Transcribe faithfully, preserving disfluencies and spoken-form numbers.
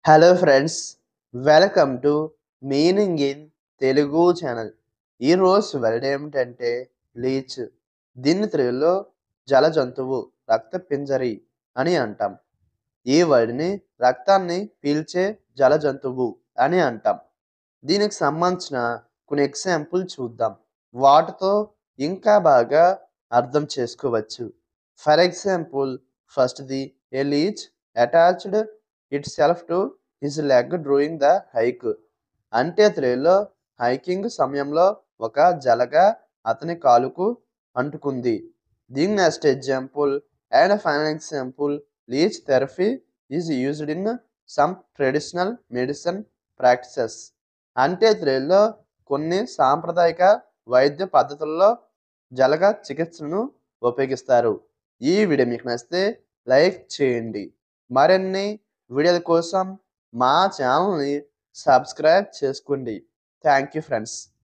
Hello friends, welcome to meaning in Telugu channel. ఈరోజు word ఏమిటంటే leech. దీన్ని తెలుగులో జల జంతువు, రక్త పింజరి అని అంటాం. ఈ వర్డ్ని రక్తాన్ని పీల్చే జల జంతువు అని అంటాం. దీనికి సంబంధించిన కొన్ని ఎగ్జాంపుల్ చూద్దాం. వాటితో ఇంకా బాగా అర్థం చేసుకోవచ్చు. ఫర్ ఎగ్జాంపుల్, ఫస్ట్ది, a leech attached itself to his leg during the hike. అంటే తెలుగులో హైకింగ్ సమయంలో ఒక జలగ అతని కాలుకు అంటుకుంది. దీని next example and final example, leech therapy is used in some traditional medicine practices. అంటే తెలుగులో కొన్ని సాంప్రదాయక వైద్య పద్ధతుల్లో జలగ చికిత్సను ఉపయోగిస్తారు. ఈ వీడియో మీకు నచ్చితే లైక్ చేయండి. మరిన్ని వీడియోల కోసం మా ఛానల్ని సబ్స్క్రైబ్ చేసుకోండి. Thank you friends.